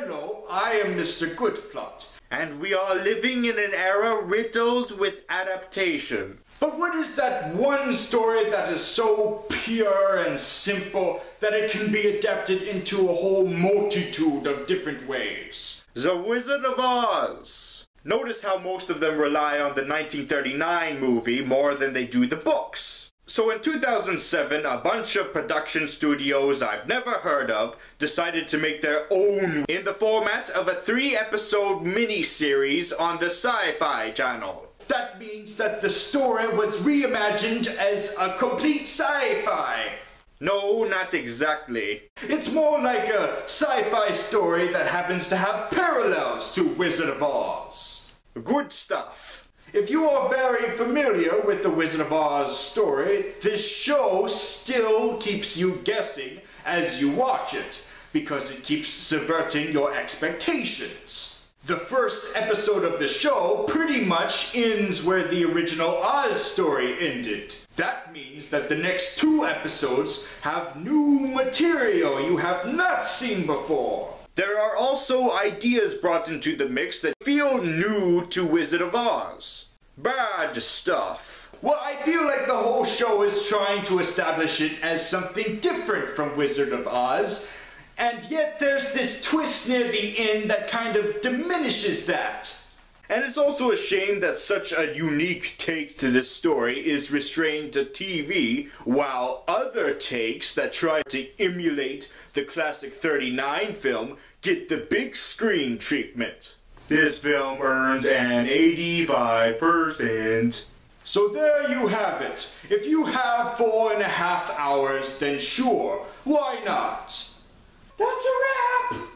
Hello, I am Mr. Goodplot, and we are living in an era riddled with adaptation. But what is that one story that is so pure and simple that it can be adapted into a whole multitude of different ways? The Wizard of Oz. Notice how most of them rely on the 1939 movie more than they do the books. So in 2007, a bunch of production studios I've never heard of decided to make their own in the format of a 3-episode mini-series on the Sci-Fi Channel. That means that the story was reimagined as a complete sci-fi. No, not exactly. It's more like a sci-fi story that happens to have parallels to Wizard of Oz. Good stuff. If you are very familiar with the Wizard of Oz story, this show still keeps you guessing as you watch it, because it keeps subverting your expectations. The first episode of the show pretty much ends where the original Oz story ended. That means that the next 2 episodes have new material you have not seen before. There are also ideas brought into the mix that feel new to Wizard of Oz. Bad stuff. Well, I feel like the whole show is trying to establish it as something different from Wizard of Oz, and yet there's this twist near the end that kind of diminishes that. And it's also a shame that such a unique take to this story is restrained to TV, while other takes that try to emulate the classic '39 film get the big screen treatment. This film earns an 85%. So there you have it. If you have 4.5 hours, then sure, why not? That's a wrap!